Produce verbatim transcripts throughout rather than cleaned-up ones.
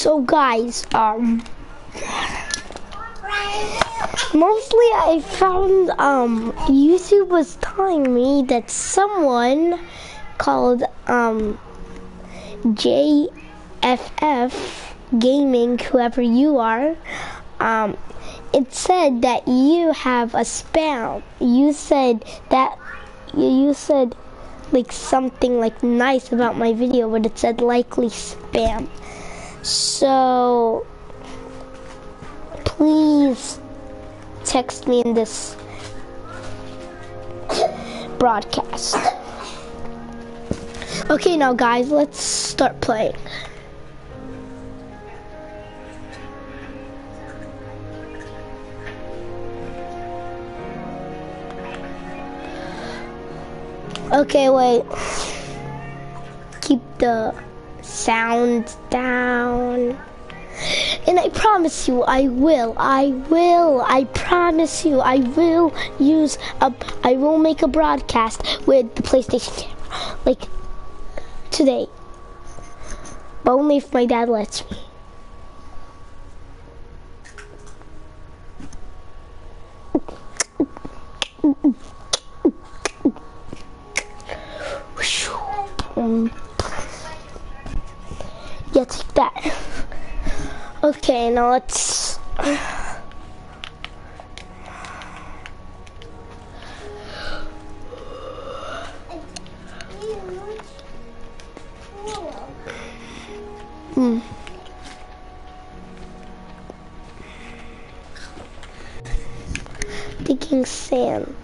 So guys, um, mostly I found, um, YouTube was telling me that someone called, um, J F F Gaming, whoever you are, um, it said that you have a spam. You said that, you said like something like nice about my video, but it said likely spam. So please text me in this broadcast. Okay, now guys, let's start playing. Okay, wait. Keep the sound down. And I promise you, I will, I will, I promise you, I will use a, I will make a broadcast with the PlayStation camera, like, today. But only if my dad lets me. Yeah, take that. Okay, now let's... Hmm. Digging sand.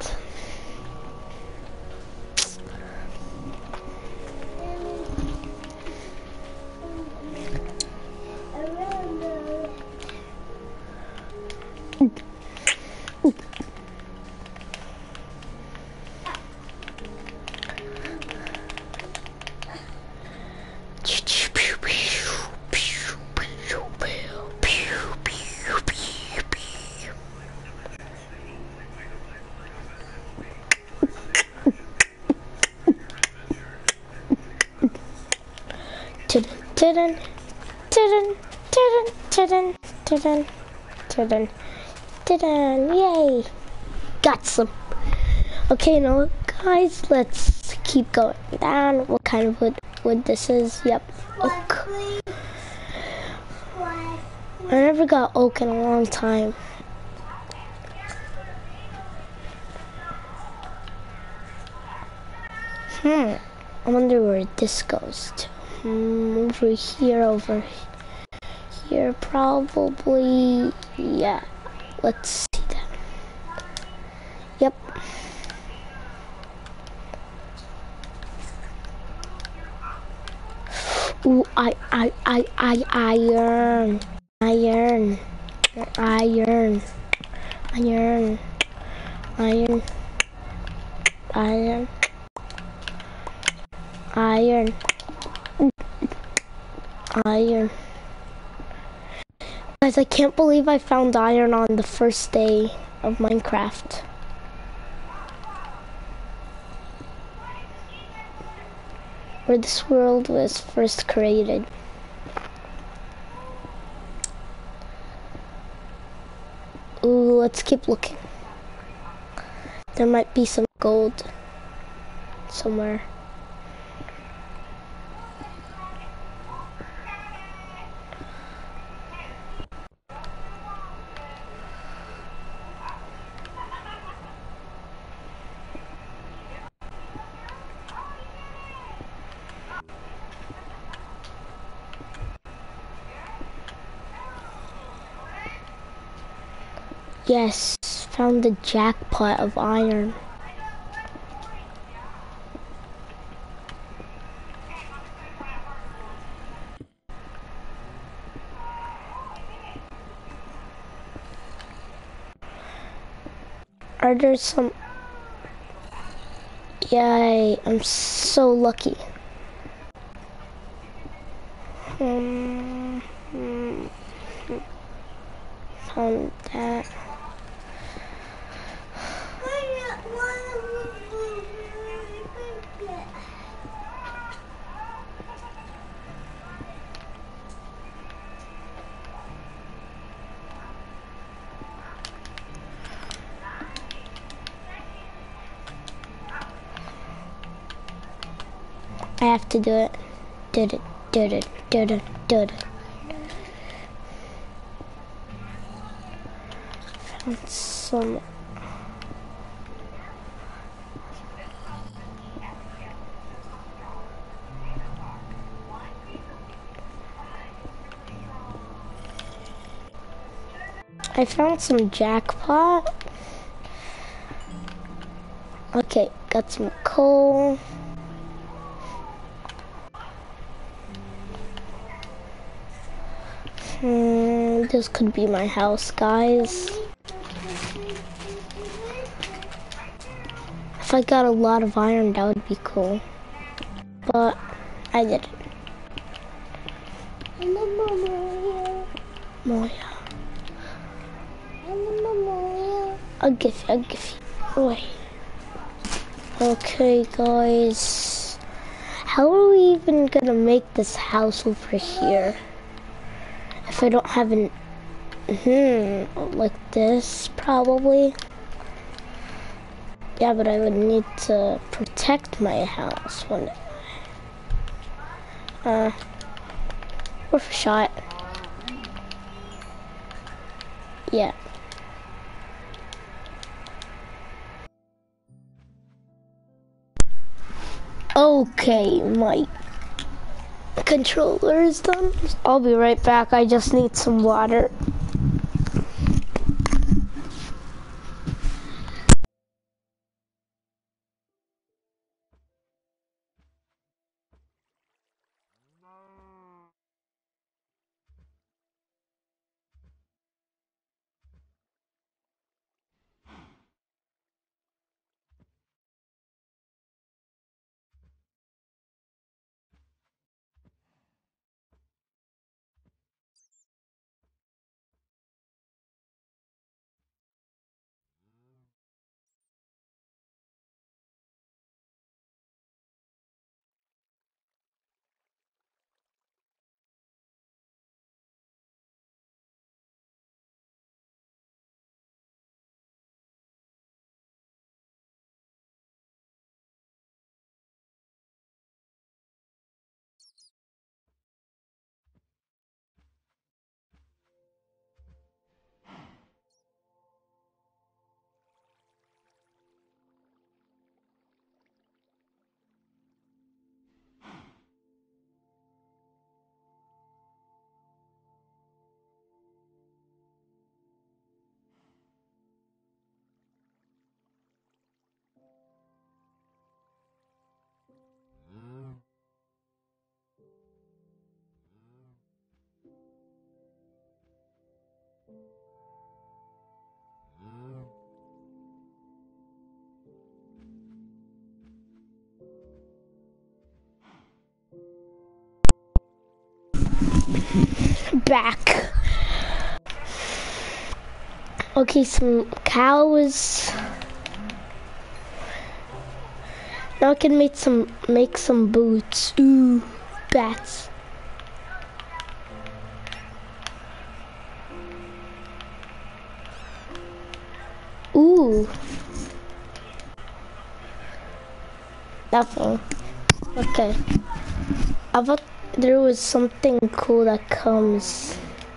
Tudun, tudun, tudun, tudun, tudun, tudun, tudun, yay! Got some. Okay, now guys, let's keep going down. What kind of wood, wood this is? Yep, oak. I never got oak in a long time. Hmm, I wonder where this goes to. Hmm, over here, over here, probably, yeah, let's see that. Yep. Ooh, I, I, I, I, iron, iron, iron, iron, iron, iron, iron. Iron. Guys, I can't believe I found iron on the first day of Minecraft. Where this world was first created. Ooh, let's keep looking. There might be some gold somewhere. Yes, found the jackpot of iron. Are there some... Yay, I'm so lucky. Um, found that. I have to do it. Did it, did it, did it, did it. Found some. I found some jackpot. Okay, got some coal. Hmm, this could be my house, guys. If I got a lot of iron, that would be cool. But I didn't. Moya. I'll give you, I'll give you. Wait. Okay, guys. How are we even gonna make this house over here? If I don't have an, hmm, like this, probably. Yeah, but I would need to protect my house when, uh, worth a shot. Yeah. Okay, my controller is done. I'll be right back. I just need some water. Back. Okay, some cows. Now I can make some make some boots. Ooh, bats. Ooh. Nothing. Okay. I thought there was something cool that comes.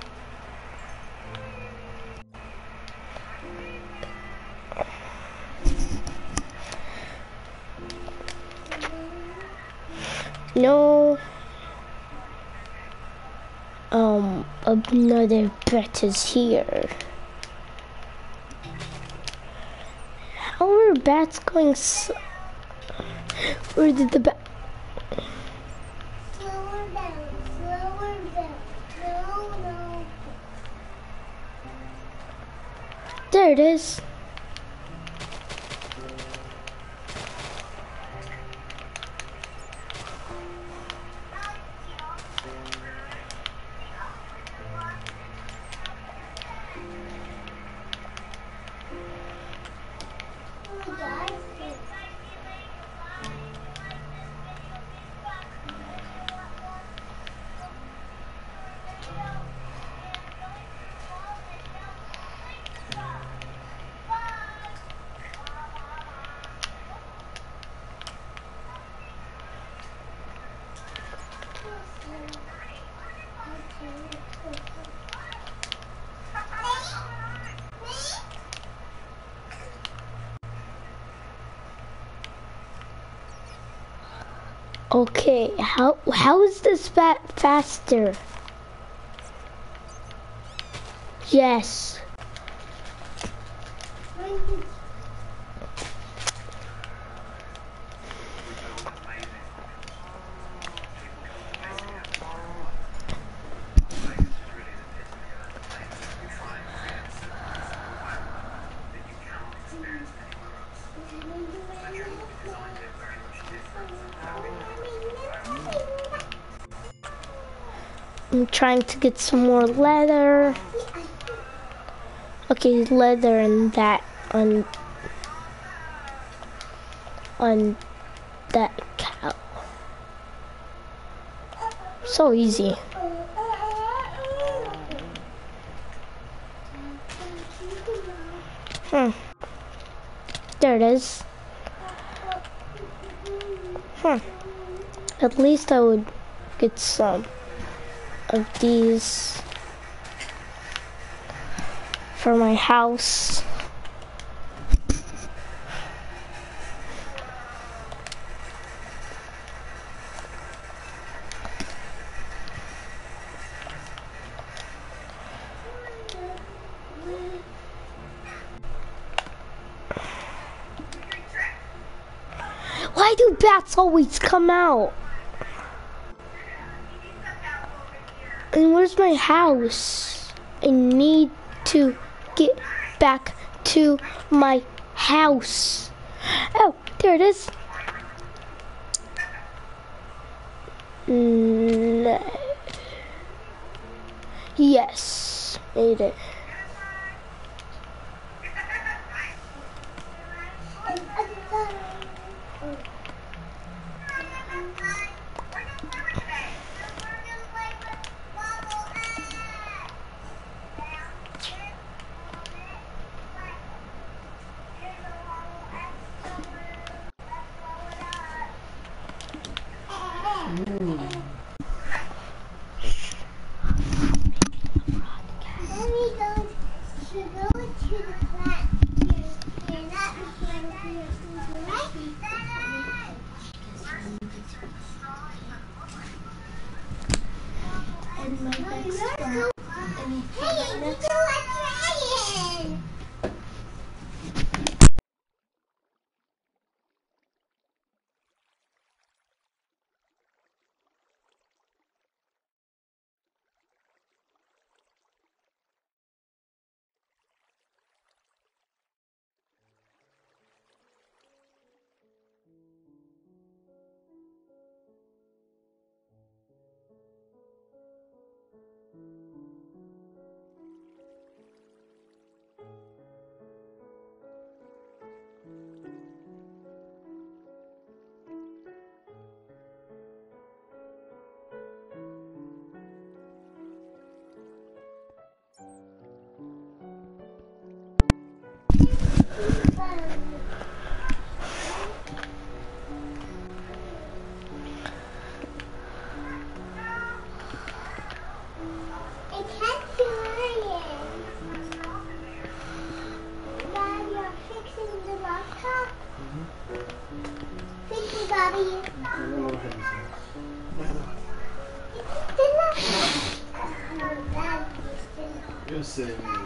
No. Um, another bat is here. How are bats going so... Where did the bat... Slower down, slower down. No, no. There it is. Okay, how how is this fa faster? Yes. I'm trying to get some more leather. Okay, leather and that on on that cow. So easy. Hmm. There it is. Hmm. At least I would get some of these for my house. Why do bats always come out? And where's my house? I need to get back to my house. Oh, there it is. No. Yes, made it. You're sitting there.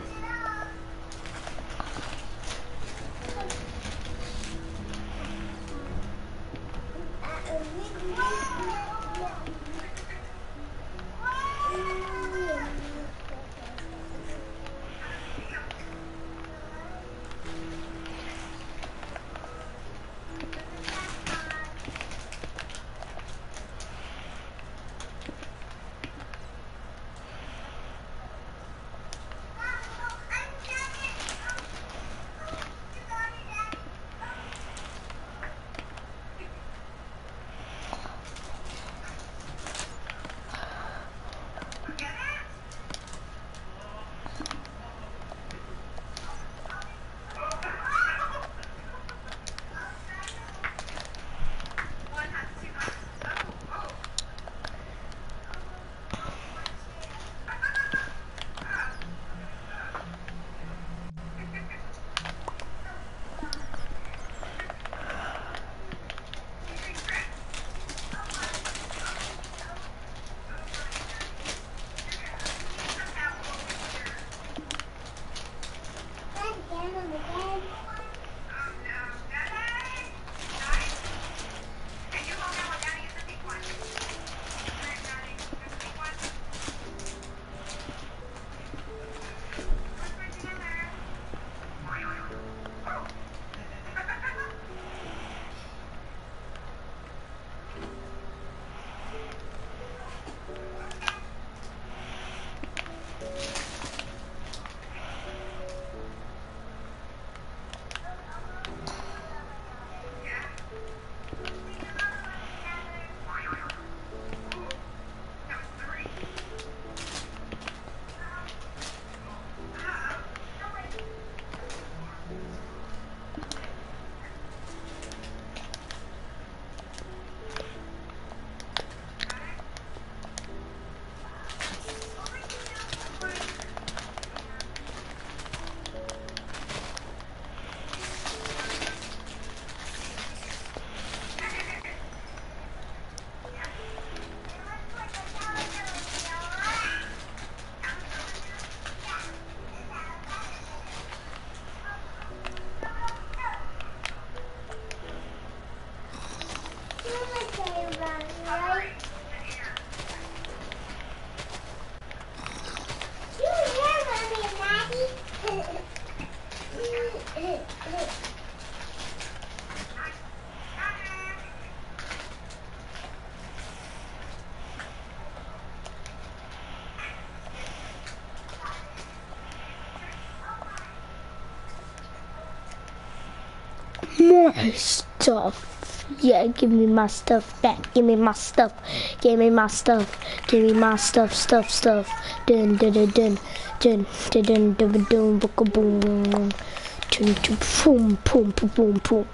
my stuff. Yeah, give me my stuff back. Give me my stuff. Give me my stuff. Give me my stuff, stuff, stuff. Dun dun dun dun dun dun dun dun dun boom boom boom. Dun dun boom boom boom boom.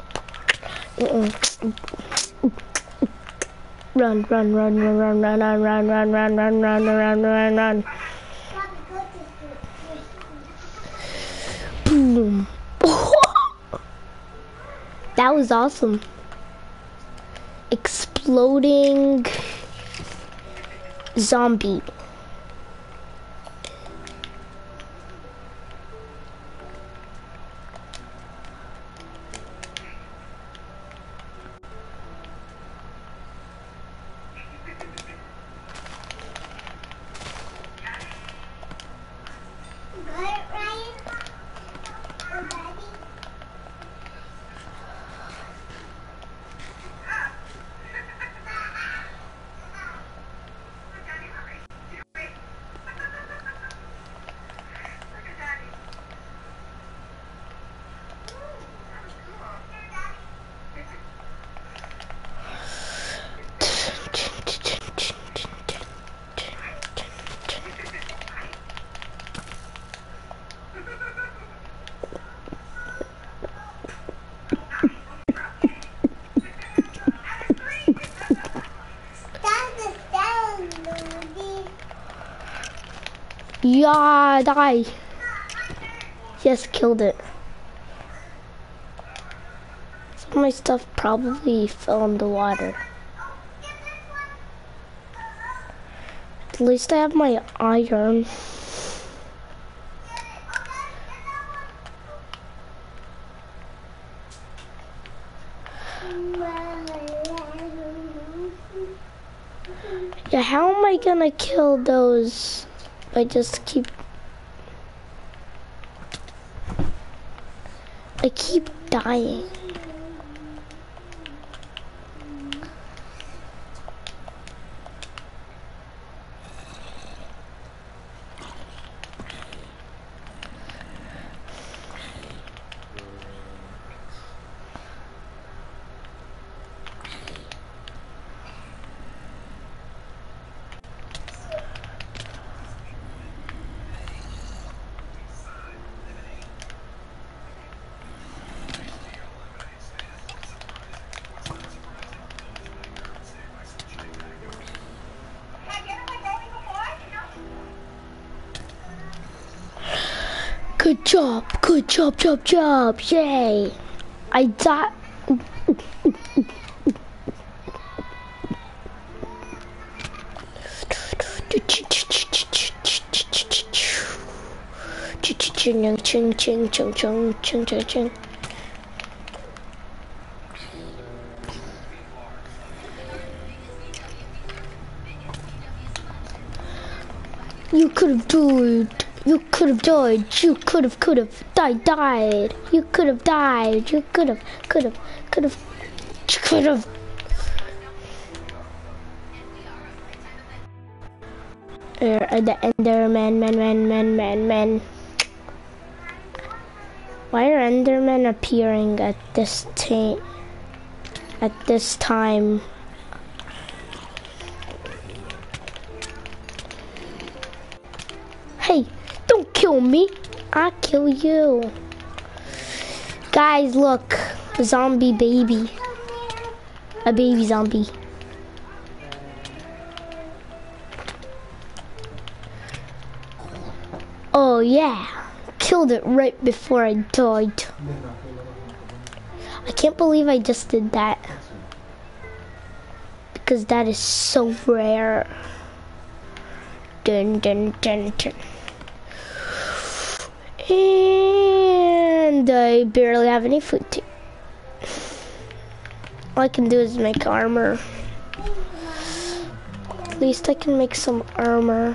Run, run, run, run, run, run, run, run, run, run, run, run, run, run, run. Boom. That was awesome. Exploding zombie. Yeah, die. Yes, killed it. Some of my stuff probably fell in the water. At least I have my iron. Yeah, how am I gonna kill those? I just keep, I keep dying. Good job, good job, job, job, yay. I died. Ching, ching, ching, ching, ching, ching, ching, ching. You could have died. You could have died. You could have, could have died, died. You could have died. You could have, could have, could have, could have. Uh, the Enderman, man, man, man, man, man. Why are Endermen appearing at this time? At this time. Hey, don't kill me. I'll kill you. Guys, look. A zombie baby. A baby zombie. Oh yeah. Killed it right before I died. I can't believe I just did that. Because that is so rare. Dun dun dun dun. And I barely have any food to. All I can do is make armor. At least I can make some armor.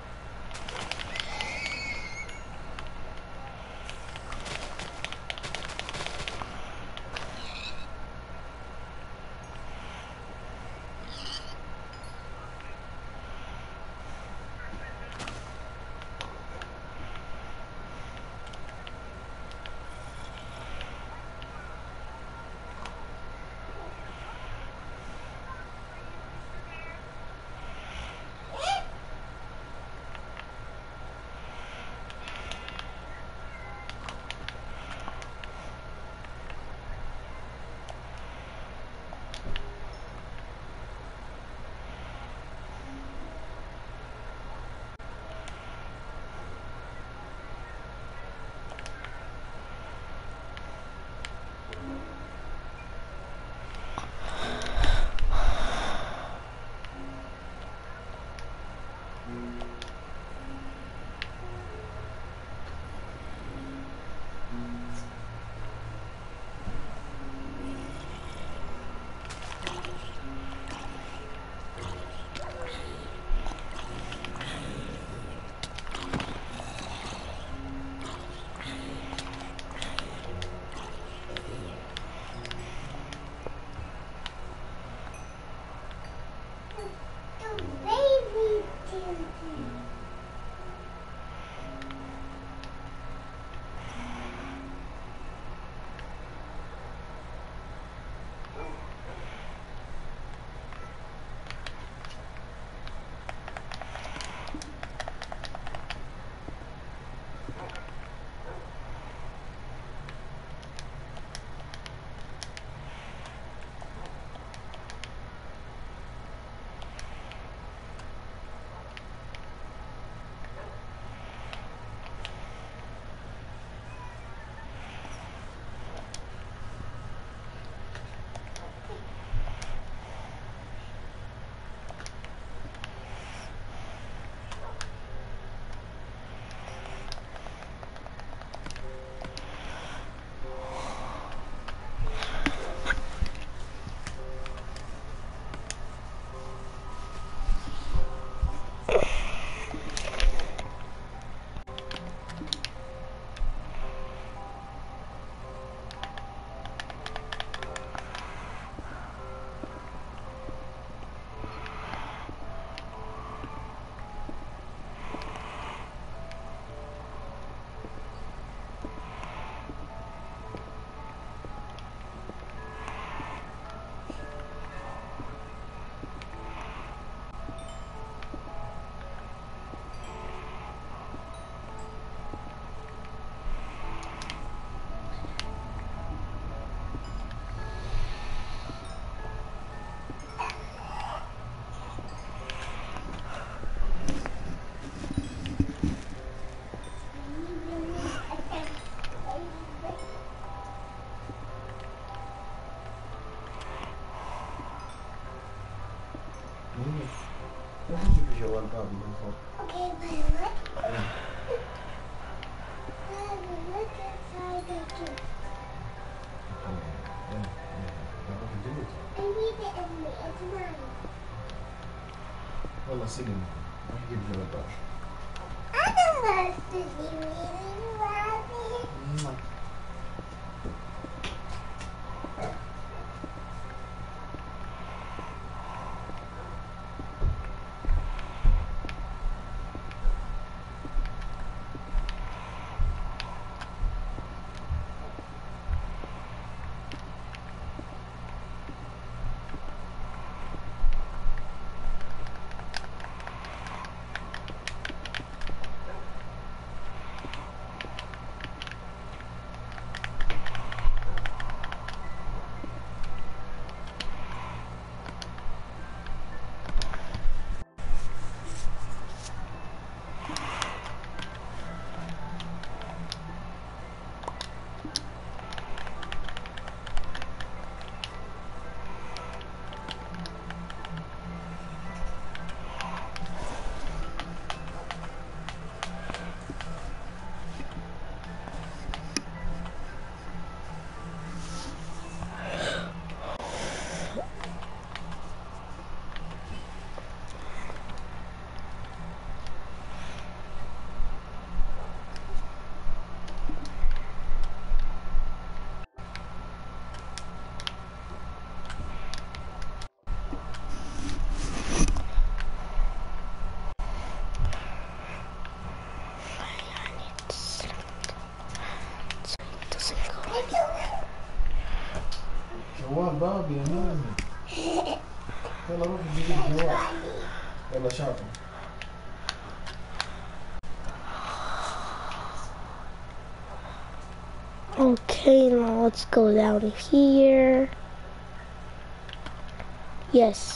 Deixa eu puxar o Barbie من فوق. Okay, Violet. Violet, look inside the cube. I need it in me. It's mine. والله سلم راح يجيب جواب. I don't want to be reading Barbie. جوال بابي يا مامي. يلا روح جيب الجوال. يلا شاطر. Okay, now let's go down here. Yes.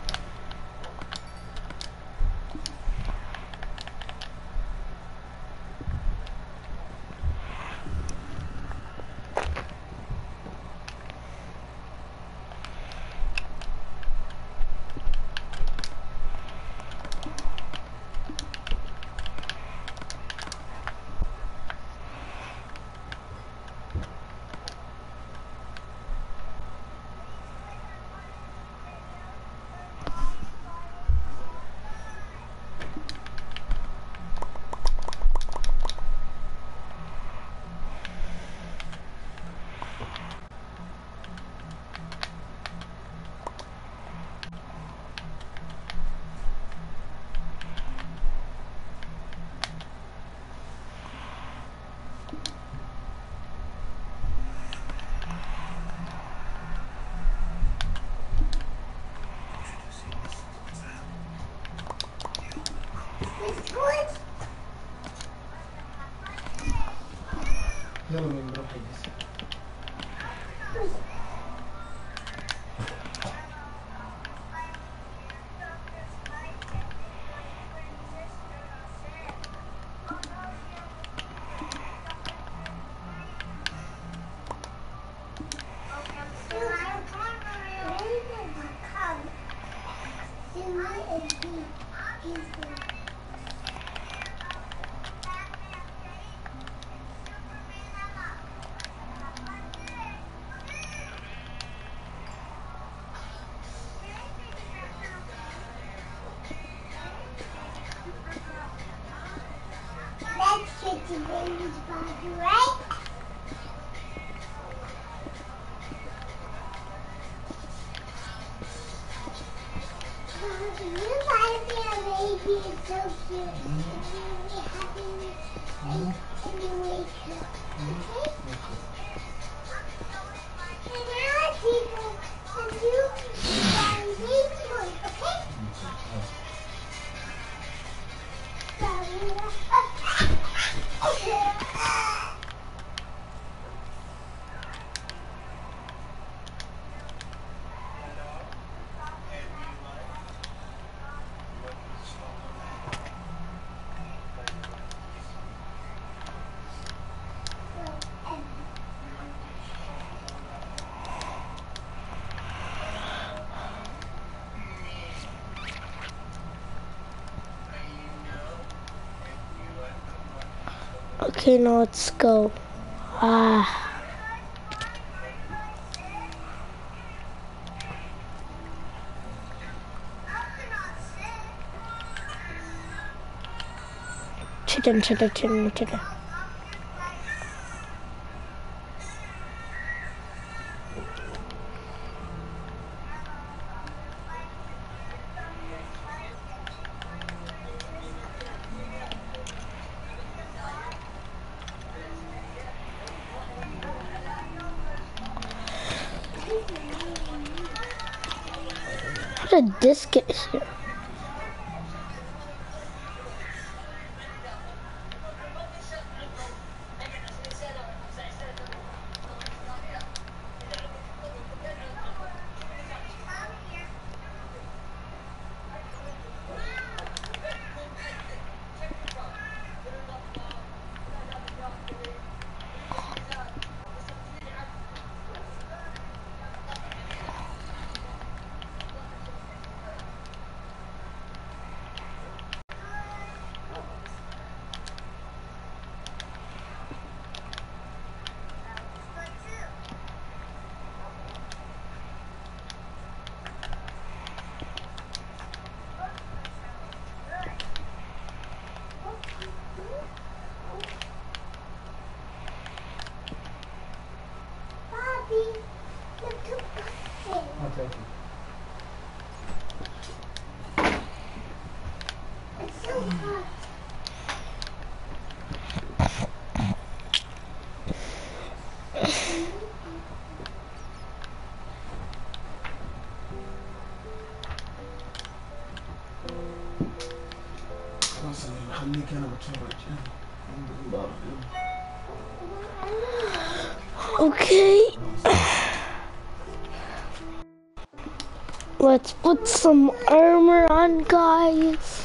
يلا من نروح نجلس. That's Kitty Baby's Barbie, right? You like your baby is so cute. And you'll be happy when you wake up. Okay? And now people, and you buy baby one, okay? Okay, now let's go. Ah. Chicken, chicken, chicken, chicken. How did this get here? Bobby, look at bucket. I'll take it. It's so hot. خلاص خليك انا بتفرج. Okay. Let's put some armor on, guys.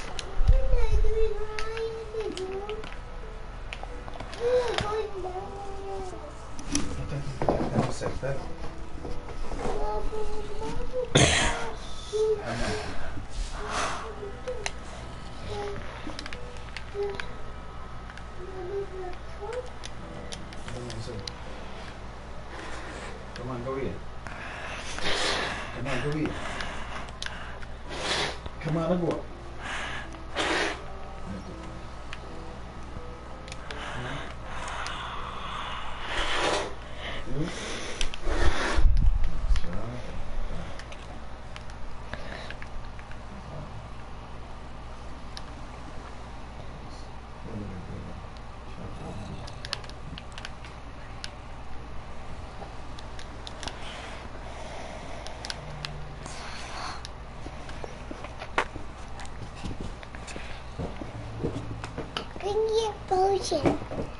Come on, go eat. Come on, go eat. Come on, go. Bring your potion.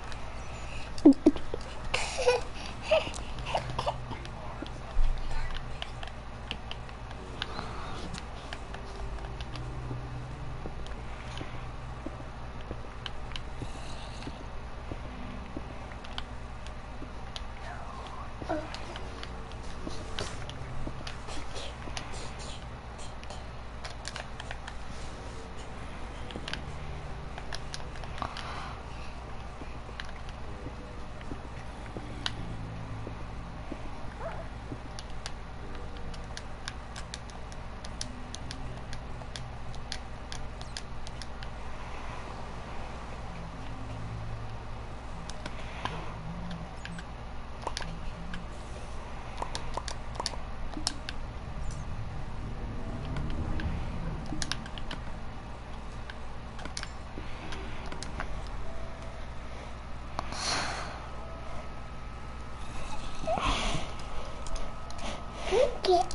Get.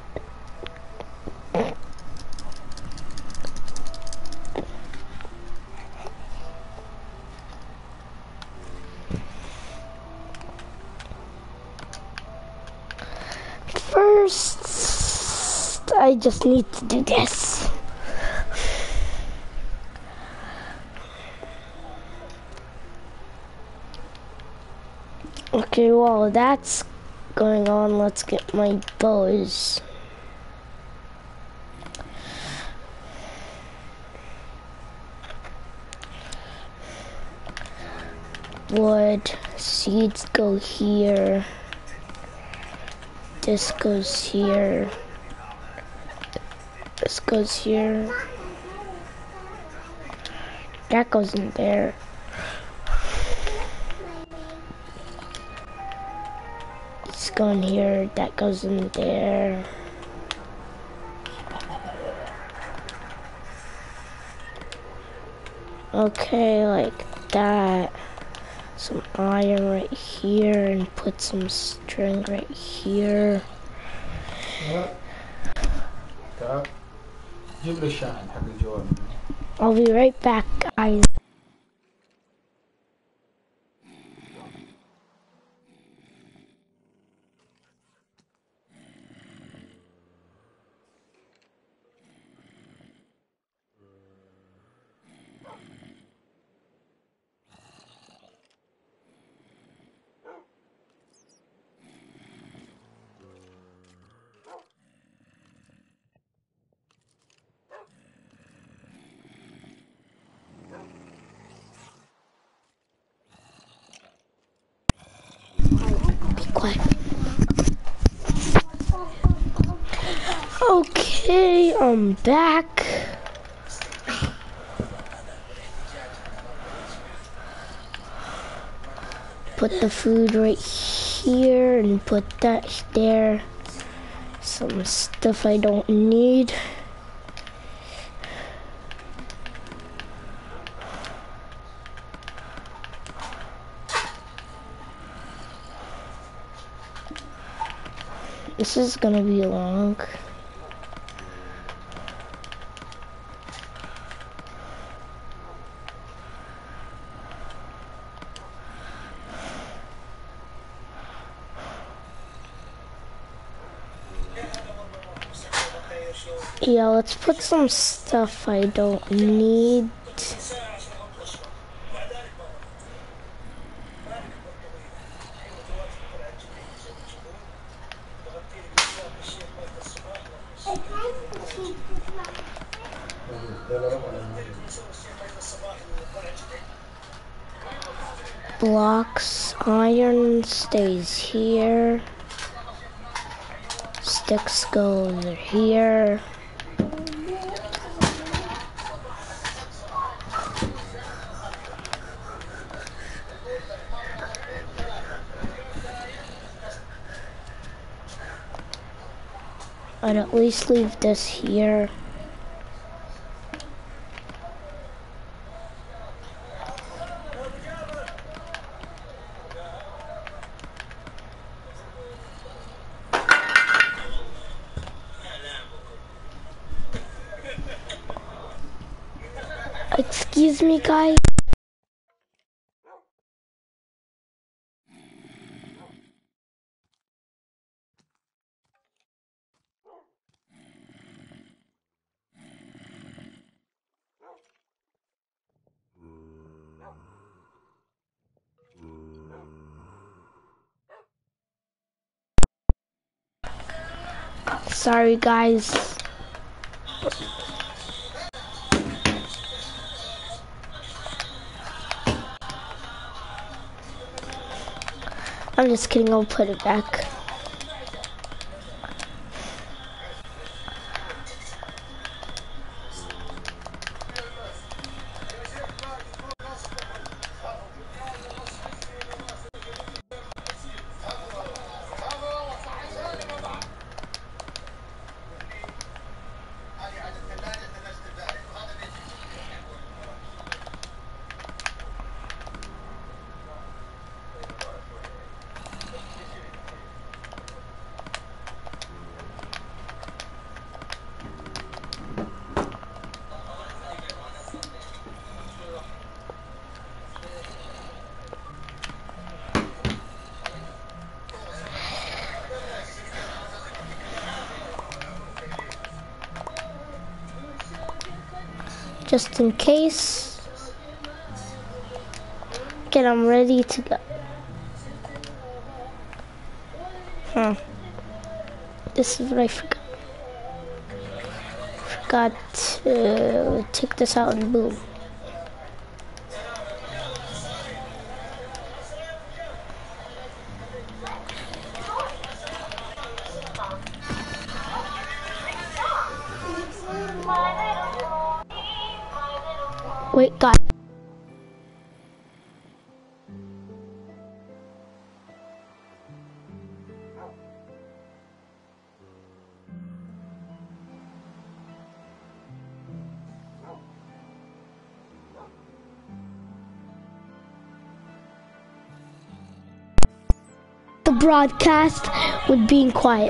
First, I just need to do this. Okay, while that's going on, let's get my bows. wood. Seeds go here. This goes here. This goes here. That goes in there. It's going here. That goes in there. Okay, like that. Some iron right here and put some string right here. What? Stop. Give it a shine, حق الجوال. I'll be right back, guys. Be quiet. Okay, I'm back. Put the food right here and put that there. Some stuff I don't need. This is gonna be long. Yeah, let's put some stuff I don't need. Blocks, iron stays here. Sticks go over here. I'd at least leave this here. Excuse me, guys. Sorry, guys. I'm just kidding, I'll put it back. Just in case. Okay, I'm ready to go. Hmm. This is what I forgot. Forgot to take this out and boom. Wait, guys. The broadcast with being quiet.